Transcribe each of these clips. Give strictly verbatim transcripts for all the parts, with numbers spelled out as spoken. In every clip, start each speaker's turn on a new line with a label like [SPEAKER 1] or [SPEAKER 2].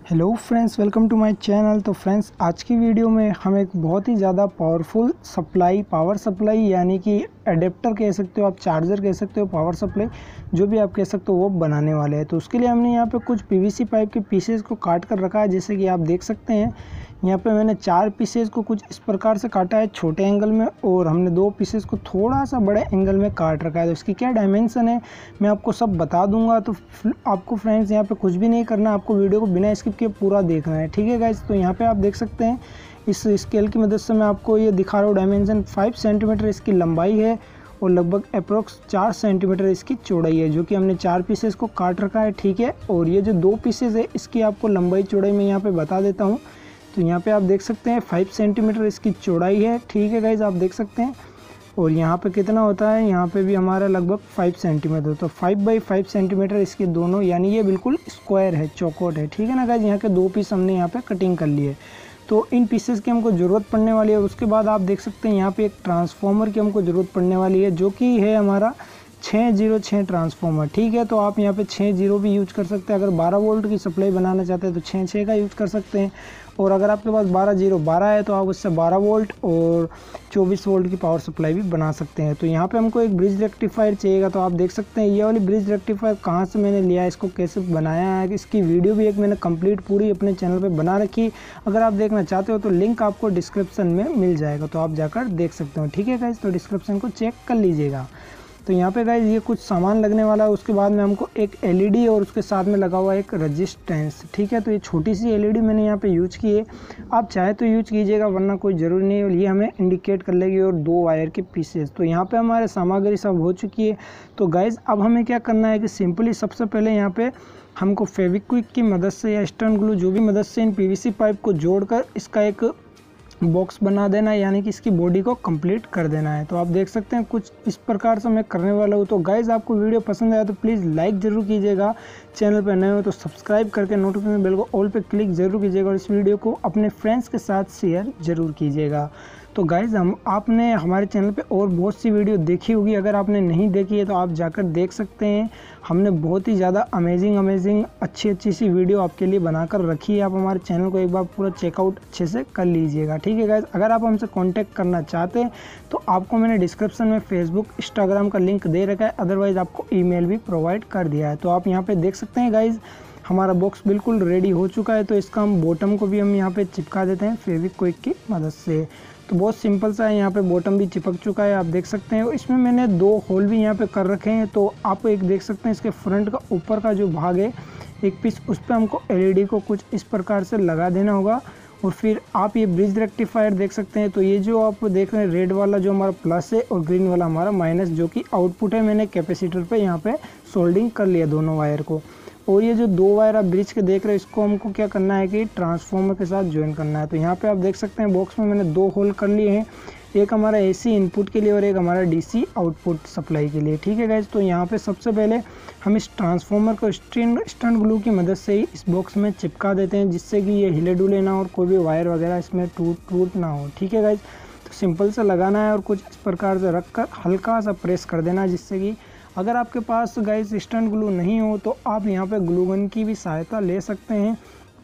[SPEAKER 1] Hello friends, welcome to my channel. तो friends, आज की वीडियो में हम एक बहुत ही ज़्यादा पावरफुल सप्लाई पावर सप्लाई यानी कि एडेप्टर कह सकते हो आप, चार्जर कह सकते हो, पावर सप्लाई जो भी आप कह सकते हो वो बनाने वाले हैं। तो उसके लिए हमने यहाँ पे कुछ पीवीसी पाइप के पीसेस को काट कर रखा है। जैसे कि आप देख सकते हैं यहाँ पे मैंने चार पीसेस को कुछ इस प्रकार से काटा है छोटे एंगल में, और हमने दो पीसेस को थोड़ा सा बड़े एंगल में काट रखा है। तो इसकी क्या डायमेंशन है मैं आपको सब बता दूंगा। तो आपको फ्रेंड्स यहाँ पे कुछ भी नहीं करना, आपको वीडियो को बिना स्किप किए पूरा देखना है, ठीक है गाइज। तो यहाँ पे आप देख सकते हैं इस स्केल की मदद से मैं आपको ये दिखा रहा हूँ। डायमेंशन फाइव सेंटीमीटर इसकी लंबाई है और लगभग अप्रोक्स चार सेंटीमीटर इसकी चौड़ाई है, जो कि हमने चार पीसेस को काट रखा है, ठीक है। और ये जो दो पीसेस है इसकी आपको लंबाई चौड़ाई मैं यहाँ पे बता देता हूँ। तो यहाँ पे आप देख सकते हैं फाइव सेंटीमीटर इसकी चौड़ाई है, ठीक है गाइज, आप देख सकते हैं। और यहाँ पे कितना होता है, यहाँ पे भी हमारा लगभग फाइव सेंटीमीटर। तो फाइव बाई फाइव सेंटीमीटर इसके दोनों, यानी ये बिल्कुल स्क्वायर है, चौकोट है, ठीक है ना गाइज। यहाँ के दो पीस हमने यहाँ पे कटिंग कर लिए। तो इन पीसेस की हमको ज़रूरत पड़ने वाली है। उसके बाद आप देख सकते हैं यहाँ पे एक ट्रांसफार्मर की हमको ज़रूरत पड़ने वाली है, जो कि है हमारा छः जीरो छः ट्रांसफार्मर, ठीक है। तो आप यहाँ पे छः जीरो भी यूज कर सकते हैं। अगर बारह वोल्ट की सप्लाई बनाना चाहते हैं तो छः छः का यूज कर सकते हैं। और अगर आपके पास बारह जीरो बारह है तो आप उससे बारह वोल्ट और चौबीस वोल्ट की पावर सप्लाई भी बना सकते हैं। तो यहाँ पे हमको एक ब्रिज रेक्टिफायर चाहिएगा। तो आप देख सकते हैं ये वाली ब्रिज रेक्टिफायर कहाँ से मैंने लिया है, इसको कैसे बनाया है, इसकी वीडियो भी एक मैंने कंप्लीट पूरी अपने चैनल पे बना रखी। अगर आप देखना चाहते हो तो लिंक आपको डिस्क्रिप्शन में मिल जाएगा, तो आप जाकर देख सकते हो, ठीक है गाइज। तो डिस्क्रिप्शन को चेक कर लीजिएगा। तो यहाँ पे गाइज ये कुछ सामान लगने वाला है। उसके बाद में हमको एक एलईडी और उसके साथ में लगा हुआ एक रेजिस्टेंस, ठीक है। तो ये छोटी सी एलईडी मैंने यहाँ पे यूज की है, आप चाहे तो यूज कीजिएगा वरना कोई ज़रूरी नहीं है। ये हमें इंडिकेट कर लेगी। और दो वायर के पीसेस। तो यहाँ पे हमारे सामग्री सब हो चुकी है। तो गाइज अब हमें क्या करना है कि सिंपली सबसे पहले यहाँ पे हमको फेविक्विक की मदद से या स्टर्न ग्लू जो भी मदद से इन पीवीसी पाइप को जोड़कर इसका एक बॉक्स बना देना है, यानी कि इसकी बॉडी को कंप्लीट कर देना है। तो आप देख सकते हैं कुछ इस प्रकार से मैं करने वाला हूँ। तो गाइज़ आपको वीडियो पसंद आया तो प्लीज़ लाइक ज़रूर कीजिएगा, चैनल पर नए हो तो सब्सक्राइब करके नोटिफिकेशन बेल को ऑल पे क्लिक ज़रूर कीजिएगा, और इस वीडियो को अपने फ्रेंड्स के साथ शेयर ज़रूर कीजिएगा। तो गाइज़ हम आपने हमारे चैनल पे और बहुत सी वीडियो देखी होगी, अगर आपने नहीं देखी है तो आप जाकर देख सकते हैं। हमने बहुत ही ज़्यादा अमेजिंग अमेजिंग अच्छी अच्छी सी वीडियो आपके लिए बनाकर रखी है। आप हमारे चैनल को एक बार पूरा चेकआउट अच्छे से कर लीजिएगा, ठीक है गाइज़। अगर आप हमसे कांटेक्ट करना चाहते हैं तो आपको मैंने डिस्क्रिप्शन में फेसबुक इंस्टाग्राम का लिंक दे रखा है, अदरवाइज़ आपको ईमेल भी प्रोवाइड कर दिया है। तो आप यहाँ पर देख सकते हैं गाइज़ हमारा बॉक्स बिल्कुल रेडी हो चुका है। तो इसका हम बॉटम को भी हम यहाँ पे चिपका देते हैं फेविक्विक की मदद से। तो बहुत सिंपल सा है, यहाँ पे बॉटम भी चिपक चुका है, आप देख सकते हैं। इसमें मैंने दो होल भी यहाँ पे कर रखे हैं। तो आप एक देख सकते हैं इसके फ्रंट का ऊपर का जो भाग है एक पीस, उस पर हमको एलईडी को कुछ इस प्रकार से लगा देना होगा। और फिर आप ये ब्रिज रेक्टिफायर देख सकते हैं। तो ये जो आप देख रहे हैं रेड वाला जो हमारा प्लस है और ग्रीन वाला हमारा माइनस, जो कि आउटपुट है, मैंने कैपेसिटर पे यहाँ पे सोल्डिंग कर लिया दोनों वायर को। और ये जो दो वायर आप ब्रिज के देख रहे हैं इसको हमको क्या करना है कि ट्रांसफार्मर के साथ ज्वाइन करना है। तो यहाँ पे आप देख सकते हैं बॉक्स में मैंने दो होल कर लिए हैं, एक हमारा एसी इनपुट के लिए और एक हमारा डीसी आउटपुट सप्लाई के लिए, ठीक है गाइज। तो यहाँ पे सबसे पहले हम इस ट्रांसफार्मर को स्टर्न स्टर्न ग्लू की मदद से ही इस बॉक्स में चिपका देते हैं, जिससे कि ये हिले डुले ना और कोई भी वायर वगैरह इसमें टूट टूट ना हो, ठीक है गाइज। तो सिंपल से लगाना है और कुछ इस प्रकार से रख कर हल्का सा प्रेस कर देना है, जिससे कि अगर आपके पास गाइस स्टर्न ग्लू नहीं हो तो आप यहाँ पे ग्लू गन की भी सहायता ले सकते हैं,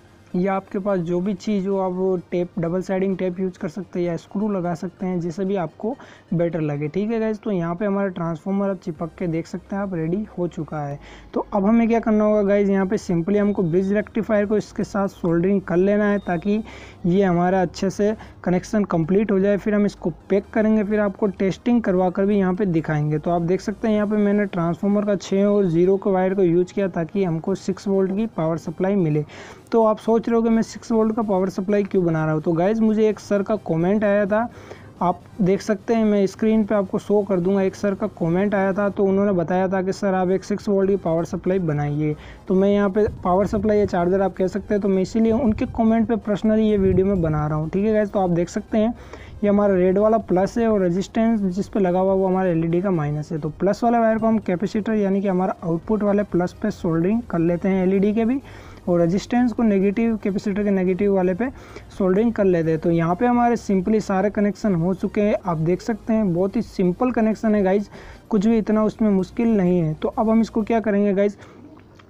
[SPEAKER 1] या आपके पास जो भी चीज़ हो आप tape double siding tape use कर सकते हैं या स्क्रू लगा सकते हैं, जिससे भी आपको बेटर लगे, ठीक है गाइज। तो यहाँ पे हमारा ट्रांसफार्मर अब चिपक के देख सकते हैं आप रेडी हो चुका है। तो अब हमें क्या करना होगा गाइज, यहाँ पे सिंपली हमको ब्रिज रेक्टिफायर को इसके साथ सोल्डरिंग कर लेना है, ताकि ये हमारा अच्छे से कनेक्शन कंप्लीट हो जाए। फिर हम इसको पैक करेंगे, फिर आपको टेस्टिंग करवा कर भी यहाँ पे दिखाएंगे। तो आप देख सकते हैं यहाँ पे मैंने ट्रांसफार्मर का छः और जीरो के वायर को यूज किया, ताकि हमको सिक्स वोल्ट की पावर सप्लाई मिले। तो आप सोच रहे हो कि मैं सिक्स वोल्ट का पावर सप्लाई क्यों बना रहा हूँ। तो गाइज़ मुझे एक सर का कमेंट आया था, आप देख सकते हैं, मैं स्क्रीन पे आपको शो कर दूंगा। एक सर का कमेंट आया था, तो उन्होंने बताया था कि सर आप एक सिक्स वोल्ट की पावर सप्लाई बनाइए। तो मैं यहाँ पे पावर सप्लाई या चार्जर आप कह सकते हैं, तो मैं इसीलिए उनके कमेंट पे पर्सनली ये वीडियो में बना रहा हूँ, ठीक है गाइज़। तो आप देख सकते हैं ये हमारा रेड वाला प्लस है और रेजिस्टेंस जिस पे लगा हुआ वो हमारा एलईडी का माइनस है। तो प्लस वाले वायर को हम कैपेसिटर यानी कि हमारा आउटपुट वाले प्लस पे सोल्डरिंग कर लेते हैं एलईडी के भी, और रेजिस्टेंस को नेगेटिव कैपेसिटर के नेगेटिव वाले पे सोल्डरिंग कर लेते हैं। तो यहाँ पे हमारे सिंपली सारे कनेक्शन हो चुके हैं, आप देख सकते हैं बहुत ही सिंपल कनेक्शन है गाइज, कुछ भी इतना उसमें मुश्किल नहीं है। तो अब हम इसको क्या करेंगे गाइज,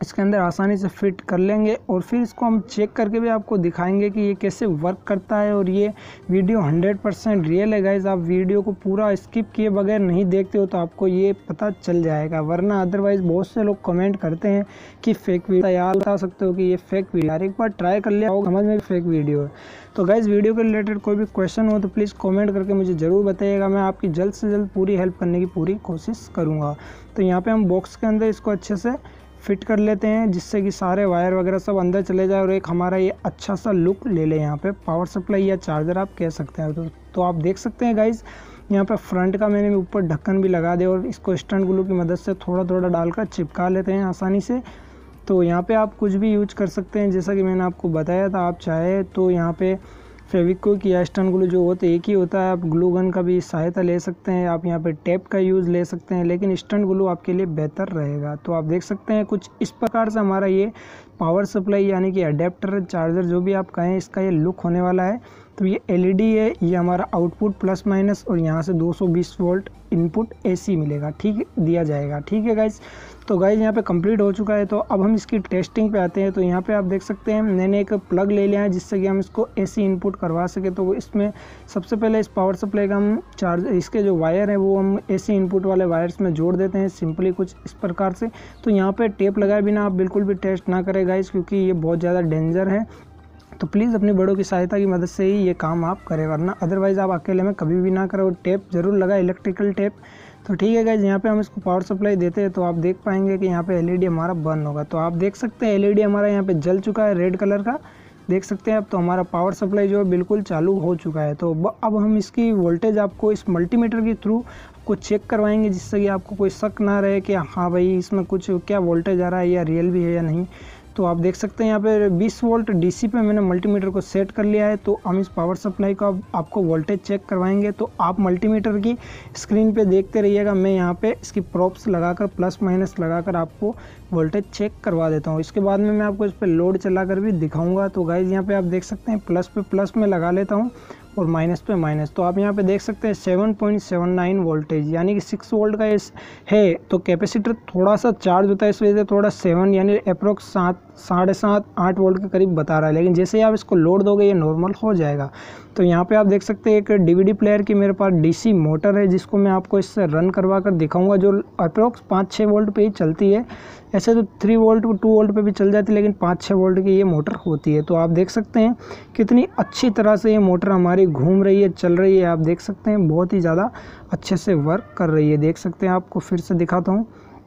[SPEAKER 1] इसके अंदर आसानी से फिट कर लेंगे और फिर इसको हम चेक करके भी आपको दिखाएंगे कि ये कैसे वर्क करता है। और ये वीडियो हंड्रेड परसेंट रियल है गाइज, आप वीडियो को पूरा स्किप किए बगैर नहीं देखते हो तो आपको ये पता चल जाएगा, वरना अदरवाइज़ बहुत से लोग कमेंट करते हैं कि फेक वीडियो। यार बता सकते हो कि ये फेक वीडियो, यार एक बार ट्राई कर लिया होगा समझ में फेक वीडियो है। तो गाइज़ वीडियो के रिलेटेड कोई भी क्वेश्चन हो तो प्लीज़ कमेंट करके मुझे ज़रूर बताइएगा, मैं आपकी जल्द से जल्द पूरी हेल्प करने की पूरी कोशिश करूँगा। तो यहाँ पे हम बॉक्स के अंदर इसको अच्छे से फिट कर लेते हैं जिससे कि सारे वायर वगैरह सब अंदर चले जाए और एक हमारा ये अच्छा सा लुक ले ले। यहाँ पे पावर सप्लाई या चार्जर आप कह सकते हैं। तो, तो आप देख सकते हैं गाइज़ यहाँ पे फ्रंट का मैंने ऊपर ढक्कन भी लगा दिया और इसको स्टैंड ग्लू की मदद से थोड़ा थोड़ा डालकर चिपका लेते हैं आसानी से। तो यहाँ पे आप कुछ भी यूज कर सकते हैं, जैसा कि मैंने आपको बताया था। आप चाहे तो यहाँ पे फेविक्विक या स्टैंड ग्लू जो होते एक ही होता है, आप ग्लू गन का भी सहायता ले सकते हैं, आप यहाँ पे टेप का यूज़ ले सकते हैं, लेकिन स्टैंड ग्लू आपके लिए बेहतर रहेगा। तो आप देख सकते हैं कुछ इस प्रकार से हमारा ये पावर सप्लाई यानी कि अडेप्टर चार्जर जो भी आप कहें इसका ये लुक होने वाला है। तो ये एलईडी है, ये हमारा आउटपुट प्लस माइनस और यहाँ से दो सौ बीस वोल्ट इनपुट एसी मिलेगा, ठीक दिया जाएगा। ठीक है गाइज, तो गाइज यहाँ पे कंप्लीट हो चुका है। तो अब हम इसकी टेस्टिंग पे आते हैं। तो यहाँ पे आप देख सकते हैं मैंने एक प्लग ले लिया है जिससे कि हम इसको एसी इनपुट करवा सके। तो इसमें सबसे पहले इस पावर सप्लाई का हम चार्ज इसके जो वायर है वो हम एसी इनपुट वाले वायर्स में जोड़ देते हैं सिंपली कुछ इस प्रकार से। तो यहाँ पे टेप लगाए बिना आप बिल्कुल भी टेस्ट ना करें गाइज, क्योंकि ये बहुत ज़्यादा डेंजर है। तो प्लीज़ अपने बड़ों की सहायता की मदद से ही ये काम आप करें, वरना अदरवाइज़ आप अकेले में कभी भी ना करें। और टेप ज़रूर लगाए, इलेक्ट्रिकल टेप। तो ठीक है गाइज, यहाँ पे हम इसको पावर सप्लाई देते हैं तो आप देख पाएंगे कि यहाँ पे एलईडी हमारा बर्न होगा। तो आप देख सकते हैं एलईडी हमारा यहाँ पे जल चुका है रेड कलर का, देख सकते हैं आप। तो हमारा पावर सप्लाई जो है बिल्कुल चालू हो चुका है। तो अब हम इसकी वोल्टेज आपको इस मल्टीमीटर के थ्रू को चेक करवाएंगे जिससे कि आपको कोई शक ना रहे कि हाँ भाई इसमें कुछ क्या वोल्टेज आ रहा है या रियल भी है या नहीं। तो आप देख सकते हैं यहाँ पे बीस वोल्ट डीसी पे मैंने मल्टीमीटर को सेट कर लिया है। तो हम इस पावर सप्लाई का आपको वोल्टेज चेक करवाएंगे। तो आप मल्टीमीटर की स्क्रीन पे देखते रहिएगा, मैं यहाँ पे इसकी प्रॉप्स लगाकर प्लस माइनस लगाकर आपको वोल्टेज चेक करवा देता हूँ। इसके बाद में मैं आपको इस पर लोड चलाकर भी दिखाऊंगा। तो गाइज यहाँ पे आप देख सकते हैं प्लस पे प्लस में लगा लेता हूँ और माइनस पे माइनस। तो आप यहाँ पे देख सकते हैं seven point seven nine voltage यानी कि सिक्स वोल्ट का इस है। तो कैपेसिटर थोड़ा सा चार्ज होता है इस वजह से थोड़ा सेवन यानी अप्रोक्स सात साढ़े सात आठ वोल्ट के करीब बता रहा है, लेकिन जैसे ही आप इसको लोड दोगे ये नॉर्मल हो जाएगा। तो यहाँ पे आप देख सकते हैं एक डीवीडी प्लेयर की मेरे पास डीसी मोटर है जिसको मैं आपको इससे रन करवा कर दिखाऊंगा, जो अप्रोक्स पाँच छः वोल्ट पे ही चलती है। ऐसे तो थ्री वोल्ट टू वोल्ट पे भी चल जाती है, लेकिन पाँच छः वोल्ट की ये मोटर होती है। तो आप देख सकते हैं कितनी अच्छी तरह से ये मोटर हमारी घूम रही है, चल रही है। आप देख सकते हैं बहुत ही ज़्यादा अच्छे से वर्क कर रही है, देख सकते हैं। आपको फिर से दिखाता हूँ।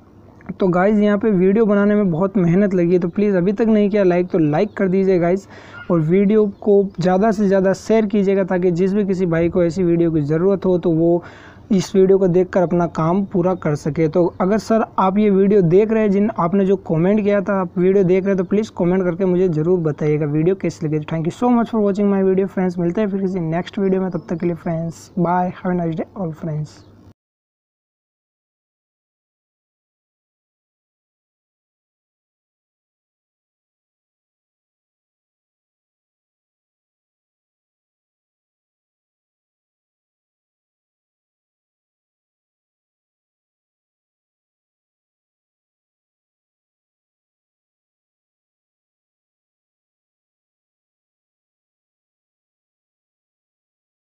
[SPEAKER 1] तो गाइज़ यहाँ पे वीडियो बनाने में बहुत मेहनत लगी है, तो प्लीज़ अभी तक नहीं किया लाइक तो लाइक कर दीजिए गाइज़, और वीडियो को ज़्यादा से ज़्यादा शेयर कीजिएगा ताकि जिस भी किसी भाई को ऐसी वीडियो की ज़रूरत हो तो वो इस वीडियो को देखकर अपना काम पूरा कर सके। तो अगर सर आप ये वीडियो देख रहे हैं, जिन आपने जो कमेंट किया था आप वीडियो देख रहे हैं, तो प्लीज़ कमेंट करके मुझे ज़रूर बताइएगा वीडियो कैसी लगी। Thank you so much for watching my video friends, मिलते हैं फिर किसी नेक्स्ट वीडियो में, तब तक के लिए friends bye, have a nice day all friends.